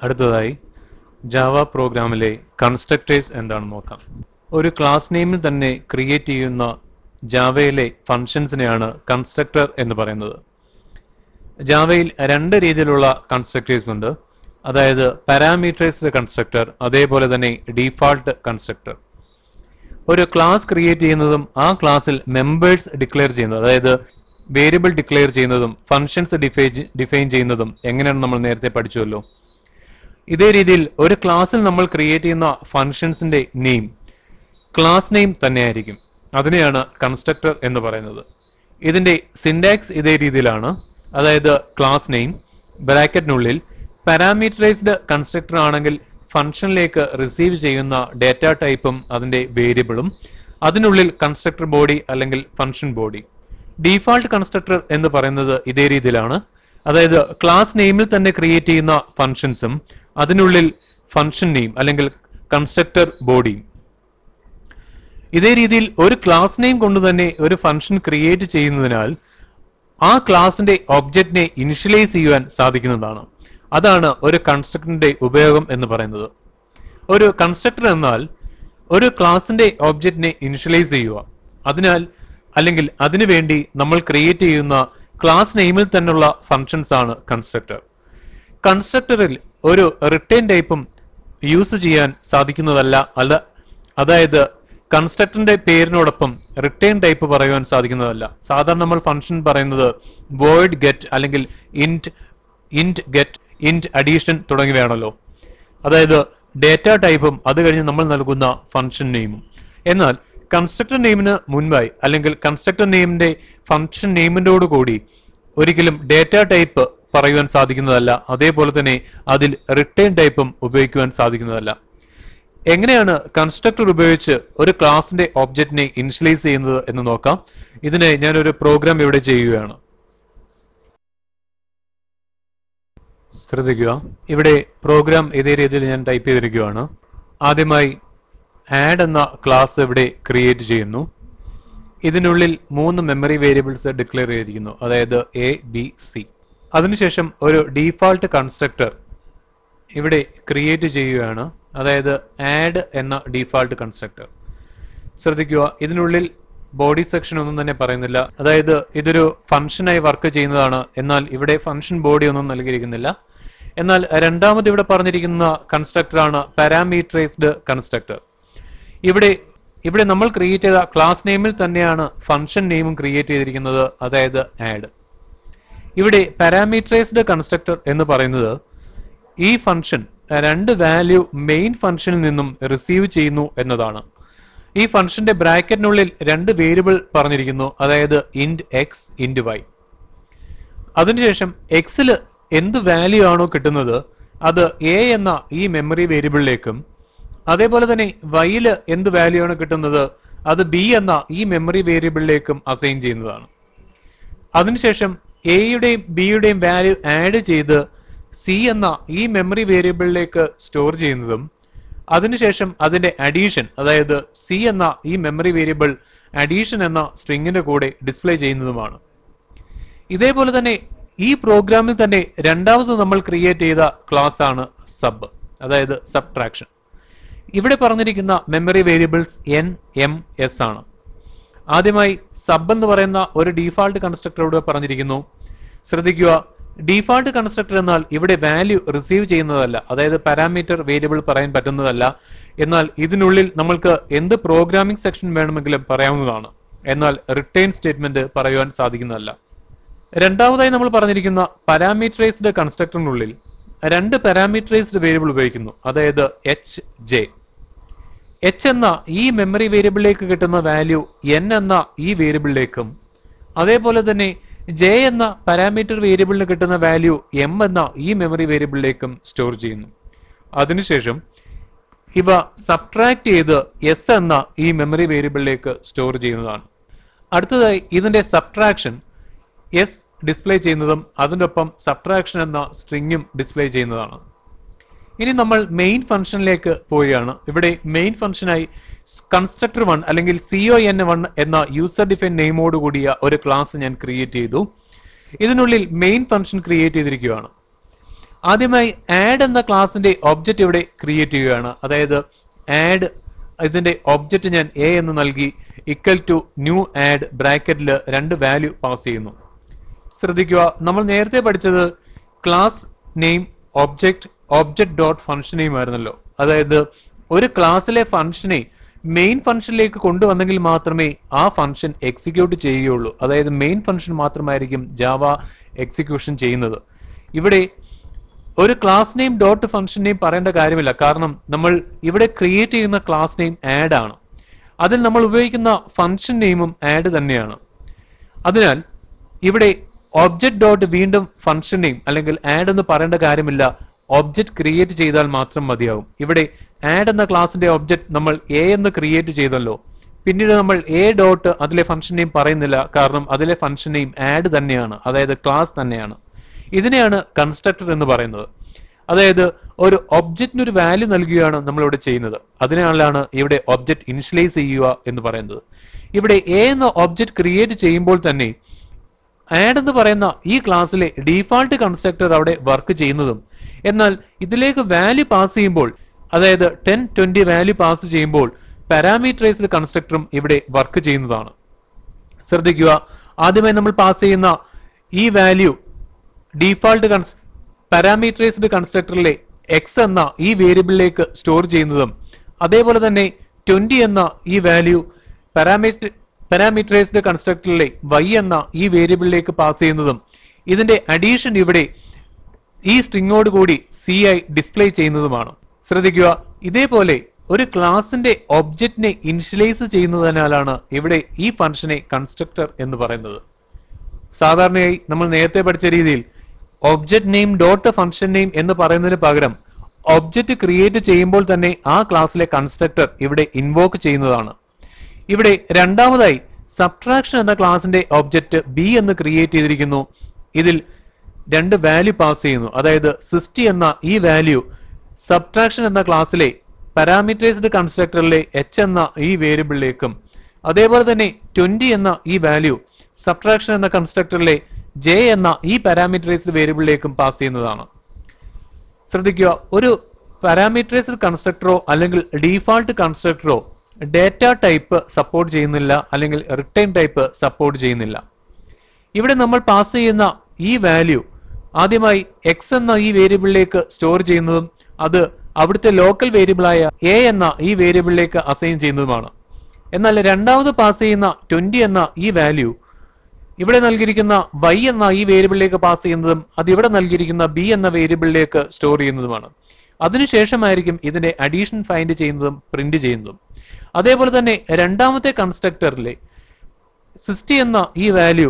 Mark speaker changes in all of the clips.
Speaker 1: അടുത്തതായി ജാവ പ്രോഗ്രാമിലെ കൺസ്ട്രക്ടേഴ്സ് എന്താണെന്ന് നോക്കാം. ഒരു ക്ലാസ് നെയിമിൽ തന്നെ ക്രിയേറ്റ് ചെയ്യുന്ന ജാവയിലെ ഫങ്ഷൻസിനെയാണ് കൺസ്ട്രക്ടർ എന്ന് പറയുന്നത്. ജാവയിൽ രണ്ട് രീതിയിലുള്ള കൺസ്ട്രക്ടേഴ്സ് ഉണ്ട്. അതായത് പാരാമീറ്ററൈസ്ഡ് കൺസ്ട്രക്ടർ, അതേപോലെ തന്നെ ഡീഫാൾട്ട് കൺസ്ട്രക്ടർ. ഒരു ക്ലാസ് ക്രിയേറ്റ് ചെയ്യുന്നതും ആ ക്ലാസ്സിൽ മെമ്പേഴ്സ് ഡിക്ലെയർ ചെയ്യുന്നത്, അതായത് വേരിയബിൾ ഡിക്ലെയർ ചെയ്യുന്നതും ഫങ്ഷൻസ് ഡിഫൈൻ ചെയ്യുന്നതും എങ്ങനെയാണെന്ന് നമ്മൾ നേരത്തെ പഠിച്ചുവല്ലോ. ഇതേ രീതിയിൽ ഒരു ക്ലാസ്സിൽ നമ്മൾ ക്രിയേറ്റ് ചെയ്യുന്ന ഫങ്ഷൻസിന്റെ നെയിം ക്ലാസ് നെയിം തന്നെയായിരിക്കും. അതിനെയാണ് കൺസ്ട്രക്ടർ എന്ന് പറയുന്നത്. ഇതിന്റെ സിന്റാക്സ് ഇതേ രീതിയിലാണ്. അതായത് ക്ലാസ് നെയിം ബ്രാക്കറ്റിനുള്ളിൽ പാരാമീറ്ററൈസ്ഡ് കൺസ്ട്രക്ടർ ആണെങ്കിൽ ഫംഗ്ഷനിലേക്ക് റിസീവ് ചെയ്യുന്ന ഡേറ്റ ടൈപ്പും അതിന്റെ വേരിയബിളും, അതിനുള്ളിൽ കൺസ്ട്രക്ടർ ബോഡി അല്ലെങ്കിൽ ഫംഗ്ഷൻ ബോഡി. ഡീഫാൾട്ട് കൺസ്ട്രക്ടർ എന്ന് പറയുന്നത് ഇതേ രീതിയിലാണ്. അതായത് ക്ലാസ് നെയിമിൽ തന്നെ ക്രിയേറ്റ് ചെയ്യുന്ന ഫംഗ്ഷൻസും അതിനുള്ളിൽ ഫംഗ്ഷൻ നെയിം അല്ലെങ്കിൽ കൺസ്ട്രക്ടർ ബോഡിയും. ഇതേ രീതിയിൽ ഒരു ക്ലാസ് നെയിം കൊണ്ട് തന്നെ ഒരു ഫംഗ്ഷൻ ക്രിയേറ്റ് ചെയ്യുന്നതിനാൽ ആ ക്ലാസിന്റെ ഒബ്ജക്റ്റിനെ ഇനിഷ്യലൈസ് ചെയ്യുവാൻ സാധിക്കുന്നതാണ്. അതാണ് ഒരു കൺസ്ട്രക്ടറിന്റെ ഉപയോഗം എന്ന് പറയുന്നത്. ഒരു കൺസ്ട്രക്ടർ എന്നാൽ ഒരു ക്ലാസിന്റെ ഒബ്ജക്റ്റിനെ ഇനിഷ്യലൈസ് ചെയ്യുക. അതിനാൽ അല്ലെങ്കിൽ അതിനുവേണ്ടി നമ്മൾ ക്രിയേറ്റ് ചെയ്യുന്ന ക്ലാസ് നെയിമിൽ തന്നെയുള്ള ഫങ്ഷൻസ് ആണ് കൺസ്ട്രക്ടർ. കൺസ്ട്രക്ടറിൽ ഒരു റിട്ടേൺ ടൈപ്പും യൂസ് ചെയ്യാൻ സാധിക്കുന്നതല്ല. അതായത് കൺസ്ട്രക്ടറിന്റെ പേരിനോടൊപ്പം റിട്ടേൺ ടൈപ്പ് പറയുവാൻ സാധിക്കുന്നതല്ല. സാധാരണ നമ്മൾ ഫംഗ്ഷൻ പറയുന്നത് വോയിഡ് ഗെറ്റ് അല്ലെങ്കിൽ ഇന്റ് ഗെറ്റ്, ഇന്റ് അഡീഷൻ തുടങ്ങിയവയാണല്ലോ. അതായത് ഡേറ്റ ടൈപ്പും അത് കഴിഞ്ഞ് നമ്മൾ നൽകുന്ന ഫംഗ്ഷൻ നെയിമും. എന്നാൽ കൺസ്ട്രക്ടർ നെയിമിന് മുൻപായി അല്ലെങ്കിൽ കൺസ്ട്രക്ടർ നെയിമിന്റെ ഫംഗ്ഷൻ നെയിമിനോട് കൂടി ഒരിക്കലും ഡേറ്റ ടൈപ്പ് പറയുവാൻ സാധിക്കുന്നതല്ല. അതേപോലെ തന്നെ അതിൽ റിട്ടേൺ ടൈപ്പും ഉപയോഗിക്കുവാൻ സാധിക്കുന്നതല്ല. എങ്ങനെയാണ് കൺസ്ട്രക്ടർ ഉപയോഗിച്ച് ഒരു ക്ലാസിന്റെ ഒബ്ജക്റ്റിനെ ഇനിഷ്യലൈസ് ചെയ്യുന്നത് എന്ന് നോക്കാം. ഇതിനെ ഞാനൊരു പ്രോഗ്രാം ഇവിടെ ചെയ്യുകയാണ്. ശ്രദ്ധിക്കുക, ഇവിടെ പ്രോഗ്രാം ഇതേ രീതിയിൽ ഞാൻ ടൈപ്പ് ചെയ്തിരിക്കുകയാണ്. ആദ്യമായി ആഡ് എന്ന ക്ലാസ് ഇവിടെ ക്രിയേറ്റ് ചെയ്യുന്നു. ഇതിനുള്ളിൽ 3 മെമ്മറി വേരിയബിൾസ് ഡിക്ലെയർ ചെയ്തിരിക്കുന്നു, അതായത് എ, ബി, സി. അതിനുശേഷം ഒരു ഡീഫാൾട്ട് കൺസ്ട്രക്ടർ ഇവിടെ ക്രിയേറ്റ് ചെയ്യുകയാണ്, അതായത് ആഡ് എന്ന ഡീഫാൾട്ട് കൺസ്ട്രക്ടർ. ശ്രദ്ധിക്കുക, ഇതിനുള്ളിൽ ബോഡി സെക്ഷൻ ഒന്നും തന്നെ പറയുന്നില്ല. അതായത് ഇതൊരു ഫംഗ്ഷനായി വർക്ക് ചെയ്യുന്നതാണ്. എന്നാൽ ഇവിടെ ഫംഗ്ഷൻ ബോഡി ഒന്നും നൽകിയിരിക്കുന്നില്ല. എന്നാൽ രണ്ടാമത് ഇവിടെ പറഞ്ഞിരിക്കുന്ന കൺസ്ട്രക്ടർ ആണ് പാരാമീറ്ററൈസ്ഡ് കൺസ്ട്രക്ടർ. ഇവിടെ നമ്മൾ ക്രിയേറ്റ് ചെയ്ത ക്ലാസ് നെയിമിൽ തന്നെയാണ് ഫംഗ്ഷൻ നെയിമും ക്രിയേറ്റ് ചെയ്തിരിക്കുന്നത്, അതായത് ആഡ്. ഇവിടെ പാരാമീറ്ററൈസ്ഡ് കൺസ്ട്രക്ടർ എന്ന് പറയുന്നത് ഈ ഫംഗ്ഷൻ 2 വാല്യൂ മെയിൻ ഫംഗ്ഷനിൽ നിന്നും റിസീവ് ചെയ്യുന്നു എന്നതാണ്. ഈ ഫംഗ്ഷന്റെ ബ്രാക്കറ്റിനുള്ളിൽ 2 വേരിയബിൾ പറഞ്ഞിരിക്കുന്നു, അതായത് ഇന്റ് എക്സ്, ഇന്റ് വൈ. അതിനുശേഷം എക്സിൽ എന്ത് വാല്യൂ ആണോ കിട്ടുന്നത് അത് എ എന്ന ഈ മെമ്മറി വേരിയബിളിലേക്കും, അതേപോലെ തന്നെ വൈയില് എന്ത് വാല്യൂ ആണ് കിട്ടുന്നത് അത് ബി എന്ന ഈ മെമ്മറി വേരിയബിളിലേക്കും അസൈൻ ചെയ്യുന്നതാണ്. അതിനുശേഷം എയുടെയും ബിയുടെയും വാല്യൂ ആഡ് ചെയ്ത് സി എന്ന ഈ മെമ്മറി വേരിയബിളിലേക്ക് സ്റ്റോർ ചെയ്യുന്നതും, അതിനുശേഷം അതിന്റെ അഡീഷൻ, അതായത് സി എന്ന ഈ മെമ്മറി വേരിയബിൾ അഡീഷൻ എന്ന സ്ട്രിങ്ങിന്റെ കൂടെ ഡിസ്പ്ലേ ചെയ്യുന്നതുമാണ്. ഇതേപോലെ തന്നെ ഈ പ്രോഗ്രാമിൽ തന്നെ രണ്ടാമത് നമ്മൾ ക്രിയേറ്റ് ചെയ്ത ക്ലാസ് ആണ് സബ്, അതായത് സബ്ട്രാക്ഷൻ. ഇവിടെ പറഞ്ഞിരിക്കുന്ന memory variables N, M, S ആണ്. ആദ്യമായി സബ് എന്ന് പറയുന്ന ഒരു ഡീഫാൾട്ട് കൺസ്ട്രക്ടറോട് പറഞ്ഞിരിക്കുന്നു. ശ്രദ്ധിക്കുക, ഡീഫാൾട്ട് കൺസ്ട്രക്ടർ എന്നാൽ ഇവിടെ വാല്യൂ റിസീവ് ചെയ്യുന്നതല്ല, അതായത് പാരാമീറ്റർ വേരിയബിൾ പറയാൻ പറ്റുന്നതല്ല. എന്നാൽ ഇതിനുള്ളിൽ നമ്മൾക്ക് എന്ത് പ്രോഗ്രാമിംഗ് സെക്ഷൻ വേണമെങ്കിലും പറയാവുന്നതാണ്. എന്നാൽ റിട്ടേൺ സ്റ്റേറ്റ്മെന്റ് പറയുവാൻ സാധിക്കുന്നതല്ല. രണ്ടാമതായി നമ്മൾ പറഞ്ഞിരിക്കുന്ന പാരാമീറ്ററൈസ്ഡ് കൺസ്ട്രക്ടറിനുള്ളിൽ 2 പാരാമീറ്ററൈസ്ഡ് വേരിയബിൾ ഉപയോഗിക്കുന്നു, അതായത് എച്ച്, ജെ. എച്ച് എന്ന ഈ മെമ്മറി വേരിയബിളിലേക്ക് കിട്ടുന്ന വാല്യൂ എൻ എന്ന ഈ വേരിയബിളിലേക്കും, അതേപോലെ തന്നെ ജെ എന്ന പാരാമീറ്റർ വേരിയബിളിന് കിട്ടുന്ന വാല്യൂ എം എന്ന ഈ മെമ്മറി വേരിയബിളിലേക്കും സ്റ്റോർ ചെയ്യുന്നു. അതിനുശേഷം ഇവ സബ്ട്രാക്ട് ചെയ്ത് എസ് എന്ന ഈ മെമ്മറി വേരിയബിളിലേക്ക് സ്റ്റോർ ചെയ്യുന്നതാണ്. അടുത്തതായി ഇതിന്റെ സബ്ട്രാക്ഷൻ എസ് ഡിസ്പ്ലേ ചെയ്യുന്നതും അതിൻ്റെ ഒപ്പം സബ്ട്രാക്ഷൻ എന്ന സ്ട്രിങ്ങും ഡിസ്പ്ലേ ചെയ്യുന്നതാണ്. ഇനി നമ്മൾ മെയിൻ ഫംഗ്ഷനിലേക്ക് പോവുകയാണ്. ഇവിടെ മെയിൻ ഫംഗ്ഷനായി കൺസ്ട്രക്ടർ 1 അല്ലെങ്കിൽ CON1 എന്ന യൂസർ ഡിഫൈൻ നെയിമോട് കൂടിയ ഒരു ക്ലാസ് ഞാൻ ക്രിയേറ്റ് ചെയ്തു. ഇതിനുള്ളിൽ മെയിൻ ഫംഗ്ഷൻ ക്രിയേറ്റ് ചെയ്തിരിക്കുകയാണ്. ആദ്യമായി ആഡ് എന്ന ക്ലാസിന്റെ ഒബ്ജക്റ്റ് ഇവിടെ ക്രിയേറ്റ് ചെയ്യുകയാണ്. അതായത് ആഡ് ഇതിന്റെ ഒബ്ജക്റ്റ് ഞാൻ എ എന്ന് നൽകി ഈക്വൽ ടു ന്യൂ ആഡ് ബ്രാക്കറ്റിൽ 2 വാല്യൂ പാസ് ചെയ്യുന്നു. ശ്രദ്ധിക്കുക, നമ്മൾ നേരത്തെ പഠിച്ചത് class name object dot function name ആയിരുന്നല്ലോ. അതായത് ഒരു ക്ലാസ്സിലെ ഫംഗ്ഷനെ മെയിൻ ഫംഗ്ഷനിലേക്ക് കൊണ്ടുവന്നെങ്കിൽ മാത്രമേ ആ ഫംഗ്ഷൻ എക്സിക്യൂട്ട് ചെയ്യുകയുള്ളൂ. അതായത് മെയിൻ ഫംഗ്ഷൻ മാത്രമായിരിക്കും ജാവ എക്സിക്യൂഷൻ ചെയ്യുന്നത്. ഇവിടെ ഒരു class name dot function name പറയേണ്ട കാര്യമില്ല. കാരണം നമ്മൾ ഇവിടെ ക്രിയേറ്റ് ചെയ്യുന്ന ക്ലാസ് നെയിം ആഡ് ആണ്. അതിൽ നമ്മൾ ഉപയോഗിക്കുന്ന ഫംഗ്ഷൻ നെയിമും ആഡ് തന്നെയാണ്. അതിനാൽ ഇവിടെ ഒബ്ജക്റ്റ് ഡോട്ട് വീണ്ടും ഫംഗ്ഷൻ നെയിം അല്ലെങ്കിൽ ആഡ് എന്ന് പറയേണ്ട കാര്യമില്ല. ഒബ്ജക്റ്റ് ക്രിയേറ്റ് ചെയ്താൽ മാത്രം മതിയാവും. ഇവിടെ ആഡ് എന്ന ക്ലാസിന്റെ ഒബ്ജക്റ്റ് നമ്മൾ എ എന്ന് ക്രിയേറ്റ് ചെയ്തല്ലോ. പിന്നീട് നമ്മൾ എ ഡോട്ട് അതിലെ ഫംഗ്ഷൻ നെയിം പറയുന്നില്ല. കാരണം അതിലെ ഫംഗ്ഷൻ നെയിം ആഡ് തന്നെയാണ്, അതായത് ക്ലാസ് തന്നെയാണ്. ഇതിനെയാണ് കൺസ്ട്രക്ടർ എന്ന് പറയുന്നത്. അതായത് ഒരു ഒബ്ജക്റ്റിന് ഒരു വാല്യൂ നൽകുകയാണ് നമ്മളിവിടെ ചെയ്യുന്നത്. അതിനാലാണ് ഇവിടെ ഒബ്ജക്റ്റ് ഇനിഷ്യലൈസ് ചെയ്യുക എന്ന് പറയുന്നത്. ഇവിടെ എ എന്ന ഒബ്ജക്റ്റ് ക്രിയേറ്റ് ചെയ്യുമ്പോൾ തന്നെ ആഡ് എന്ന് പറയുന്ന ഈ ക്ലാസ്സിലെ ഡീഫാൾട്ട് കൺസ്ട്രക്ടർ അവിടെ വർക്ക് ചെയ്യുന്നതും, എന്നാൽ ഇതിലേക്ക് വാല്യൂ പാസ് ചെയ്യുമ്പോൾ, അതായത് 10, 20 വാല്യൂ പാസ് ചെയ്യുമ്പോൾ പാരാമീറ്ററൈസ്ഡ് കൺസ്ട്രക്ടറും ഇവിടെ വർക്ക് ചെയ്യുന്നതാണ്. ശ്രദ്ധിക്കുക, ആദ്യമായി നമ്മൾ പാസ് ചെയ്യുന്ന ഈ വാല്യൂ ഡീഫാൾട്ട് പാരാമീറ്ററൈസ്ഡ് കൺസ്ട്രക്ടറിലെ എക്സ് എന്ന ഈ വേരിയബിളിലേക്ക് സ്റ്റോർ ചെയ്യുന്നതും, അതേപോലെ തന്നെ 20 എന്ന ഈ വാല്യൂ പാരാമീറ്ററൈസ്ഡ് കൺസ്ട്രക്ടറിലെ y എന്ന ഈ വേരിയബിളിലേക്ക് പാസ് ചെയ്യുന്നതും, ഇതിന്റെ അഡീഷൻ ഇവിടെ ഈ സ്ട്രിങ്ങോട് കൂടി c ആയി ഡിസ്പ്ലേ ചെയ്യുന്നതുമാണ്. ശ്രദ്ധിക്കുക, ഇതേപോലെ ഒരു ക്ലാസിന്റെ ഒബ്ജക്റ്റിനെ ഇനിഷ്യലൈസ് ചെയ്യുന്നതിനാലാണ് ഇവിടെ ഈ ഫംഗ്ഷനെ കൺസ്ട്രക്ടർ എന്ന് പറയുന്നത്. സാധാരണയായി നമ്മൾ നേരത്തെ പഠിച്ച രീതിയിൽ object name dot function name എന്ന് പറയുന്നതിന് പകരം ഒബ്ജക്റ്റ് ക്രിയേറ്റ് ചെയ്യുമ്പോൾ തന്നെ ആ ക്ലാസ്സിലെ കൺസ്ട്രക്ടർ ഇവിടെ ഇൻവോക്ക് ചെയ്യുന്നതാണ്. ഇവിടെ രണ്ടാമതായി സബ്ട്രാക്ഷൻ എന്ന ക്ലാസിന്റെ ഒബ്ജക്റ്റ് ബി എന്ന് ക്രിയേറ്റ് ചെയ്തിരിക്കുന്നു. ഇതിൽ 2 വാല്യൂ പാസ് ചെയ്യുന്നു. അതായത് 60 എന്ന ഈ വാല്യൂ സബ്ട്രാക്ഷൻ എന്ന ക്ലാസ്സിലെ പാരാമീറ്ററൈസ്ഡ് കൺസ്ട്രക്ടറിലെ h എന്ന ഈ വേരിയബിളിലേക്കും, അതേപോലെ തന്നെ 20 എന്ന ഈ വാല്യൂ സബ്ട്രാക്ഷൻ എന്ന കൺസ്ട്രക്ടറിലെ j എന്ന ഈ പാരാമീറ്ററൈസ്ഡ് വേരിയബിളിലേക്കും പാസ് ചെയ്യുന്നതാണ്. ശ്രദ്ധിക്കുക, ഒരു പാരാമീറ്ററൈസ്ഡ് കൺസ്ട്രക്ടറോ അല്ലെങ്കിൽ ഡീഫാൾട്ട് കൺസ്ട്രക്ടറോ ഡേറ്റ ടൈപ്പ് സപ്പോർട്ട് ചെയ്യുന്നില്ല, അല്ലെങ്കിൽ റിട്ടേൺ ടൈപ്പ് സപ്പോർട്ട് ചെയ്യുന്നില്ല. ഇവിടെ നമ്മൾ പാസ് ചെയ്യുന്ന ഈ വാല്യൂ ആദ്യമായി എക്സ് എന്ന ഈ വേരിയബിളിലേക്ക് സ്റ്റോർ ചെയ്യുന്നതും അത് അവിടുത്തെ ലോക്കൽ വേരിയബിളായ എ എന്ന ഈ വേരിയബിളിലേക്ക് അസൈൻ ചെയ്യുന്നതുമാണ്. എന്നാൽ രണ്ടാമത് പാസ് ചെയ്യുന്ന 20 എന്ന ഈ വാല്യൂ ഇവിടെ നൽകിയിരിക്കുന്ന y എന്ന ഈ വേരിയബിളിലേക്ക് പാസ് ചെയ്യുന്നതും അത് ഇവിടെ നൽകിയിരിക്കുന്ന b എന്ന വേരിയബിളിലേക്ക് സ്റ്റോർ ചെയ്യുന്നതുമാണ്. അതിനുശേഷമായിരിക്കും ഇതിന്റെ അഡീഷൻ ഫൈൻഡ് ചെയ്യുന്നതും പ്രിന്റ് ചെയ്യുന്നതും. അതേപോലെ തന്നെ രണ്ടാമത്തെ കൺസ്ട്രക്ടറിലെ 60 എന്ന ഈ വാല്യൂ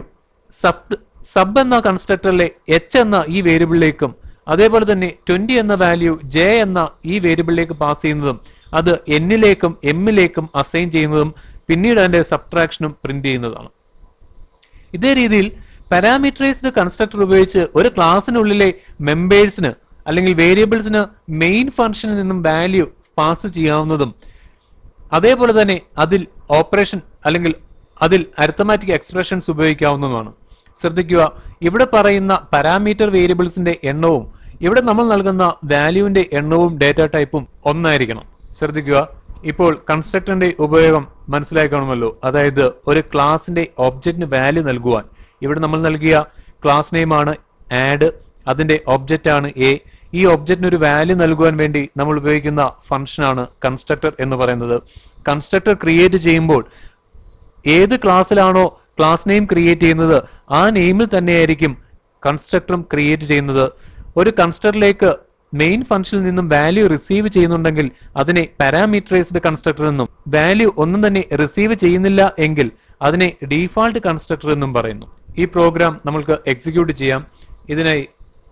Speaker 1: സബ് എന്ന കൺസ്ട്രക്ടറിലെ h എന്ന ഈ വേരിയബിളിലേക്കും, അതേപോലെ തന്നെ 20 എന്ന വാല്യൂ j എന്ന ഈ വേരിയബിളിലേക്ക് പാസ് ചെയ്യുന്നതും അത് n-ലേക്കും m-ലേക്കും അസൈൻ ചെയ്യുന്നതും പിന്നീട് അതിന്റെ സബ്ട്രാക്ഷനും പ്രിന്റ് ചെയ്യുന്നതാണ്. ഇതേ രീതിയിൽ പാരാമീറ്ററൈസ്ഡ് കൺസ്ട്രക്ടർ ഉപയോഗിച്ച് ഒരു ക്ലാസ്സിനുള്ളിലെ മെമ്പേഴ്സിന് അല്ലെങ്കിൽ വേരിയബിൾസിന് മെയിൻ ഫംഗ്ഷനിൽ നിന്നും വാല്യൂ പാസ് ചെയ്യാവുന്നതും, അതേപോലെ തന്നെ അതിൽ ഓപ്പറേഷൻ അല്ലെങ്കിൽ അതിൽ അരിത്തമാറ്റിക് എക്സ്പ്രഷൻസ് ഉപയോഗിക്കാവുന്നതുമാണ്. ശ്രദ്ധിക്കുക, ഇവിടെ പറയുന്ന പാരാമീറ്റർ വേരിയബിൾസിന്റെ എണ്ണവും ഇവിടെ നമ്മൾ നൽകുന്ന വാല്യൂവിന്റെ എണ്ണവും ഡേറ്റ ടൈപ്പും ഒന്നായിരിക്കണം. ശ്രദ്ധിക്കുക, ഇപ്പോൾ കൺസ്ട്രക്ടറിന്റെ ഉപയോഗം മനസ്സിലായി കാണുമല്ലോ. അതായത് ഒരു ക്ലാസിന്റെ ഒബ്ജക്റ്റിന് വാല്യൂ നൽകുവാൻ ഇവിടെ നമ്മൾ നൽകിയ ക്ലാസ് നെയിം ആണ് ആഡ്, അതിന്റെ ഒബ്ജക്റ്റ് ആണ് എ. ഈ ഒബ്ജക്റ്റിന് ഒരു വാല്യൂ നൽകുവാൻ വേണ്ടി നമ്മൾ ഉപയോഗിക്കുന്ന ഫംഗ്ഷൻ ആണ് കൺസ്ട്രക്ടർ എന്ന് പറയുന്നത്. കൺസ്ട്രക്ടർ ക്രിയേറ്റ് ചെയ്യുമ്പോൾ ഏത് ക്ലാസ്സിലാണോ ക്ലാസ് നെയിം ക്രിയേറ്റ് ചെയ്യുന്നത് ആ നെയിമിൽ തന്നെയായിരിക്കും കൺസ്ട്രക്ടറും ക്രിയേറ്റ് ചെയ്യുന്നത്. ഒരു കൺസ്ട്രക്ടറിലേക്ക് മെയിൻ ഫംഗ്ഷനിൽ നിന്നും വാല്യൂ റിസീവ് ചെയ്യുന്നുണ്ടെങ്കിൽ അതിനെ പാരാമീറ്ററൈസ്ഡ് കൺസ്ട്രക്ടർ എന്നും, വാല്യൂ ഒന്നും തന്നെ റിസീവ് ചെയ്യുന്നില്ല എങ്കിൽ അതിനെ ഡീഫാൾട്ട് കൺസ്ട്രക്ടർ എന്നും പറയുന്നു. ഈ പ്രോഗ്രാം നമ്മൾക്ക് എക്സിക്യൂട്ട് ചെയ്യാം. ഇതിനായി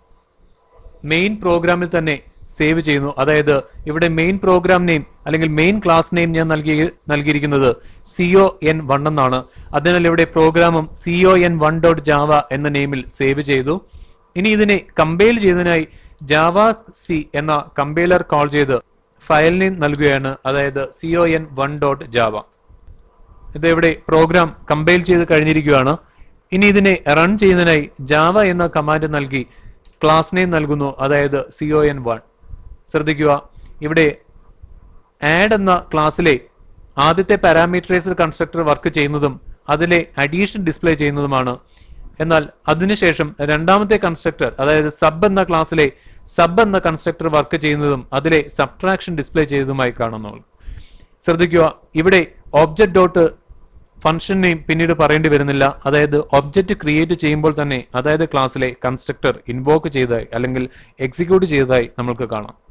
Speaker 1: മെയിൻ പ്രോഗ്രാമിൽ തന്നെ സേവ് ചെയ്യുന്നു. അതായത് ഇവിടെ മെയിൻ പ്രോഗ്രാം നെയിം അല്ലെങ്കിൽ മെയിൻ ക്ലാസ് നെയിം ഞാൻ നൽകിയിരിക്കുന്നത് con1 എന്നാണ്. അതിനാൽ ഇവിടെ പ്രോഗ്രാമും con1.java എന്ന നെയിമിൽ സേവ് ചെയ്തു. ഇനി ഇതിനെ കമ്പൈൽ ചെയ്തതിനായി javac എന്ന കമ്പൈലർ കോൾ ചെയ്ത് ഫയൽ നെയിം നൽകുകയാണ്. അതായത് con1.java. ഇതിവിടെ പ്രോഗ്രാം കമ്പൈൽ ചെയ്ത് കഴിഞ്ഞിരിക്കുകയാണ്. ഇനി ഇതിനെ റൺ ചെയ്യുന്നതിനായി ജാവ എന്ന കമാൻഡ് നൽകി ക്ലാസ് നെയിം നൽകുന്നു, അതായത് con1. ശ്രദ്ധിക്കുക, ഇവിടെ ആഡ് എന്ന ക്ലാസ്സിലെ ആദ്യത്തെ പാരാമീറ്ററൈസർ കൺസ്ട്രക്ടർ വർക്ക് ചെയ്യുന്നതും അതിലെ അഡീഷൻ ഡിസ്പ്ലേ ചെയ്യുന്നതുമാണ്. എന്നാൽ അതിനുശേഷം രണ്ടാമത്തെ കൺസ്ട്രക്ടർ, അതായത് സബ് എന്ന ക്ലാസ്സിലെ സബ് എന്ന കൺസ്ട്രക്ടർ വർക്ക് ചെയ്യുന്നതും അതിലെ സബ്ട്രാക്ഷൻ ഡിസ്പ്ലേ ചെയ്തതുമായി കാണുന്നു. ശ്രദ്ധിക്കുക, ഇവിടെ ഒബ്ജക്റ്റ് ഡോട്ട് ഫംഗ്ഷൻ നെയിം പിന്നീട് പറയേണ്ടി വരുന്നില്ല. അതായത് ഒബ്ജക്റ്റ് ക്രിയേറ്റ് ചെയ്യുമ്പോൾ തന്നെ അതായത് ക്ലാസ്സിലെ കൺസ്ട്രക്ടർ ഇൻവോക്ക് ചെയ്തതായി അല്ലെങ്കിൽ എക്സിക്യൂട്ട് ചെയ്തതായി നമുക്ക് കാണാം.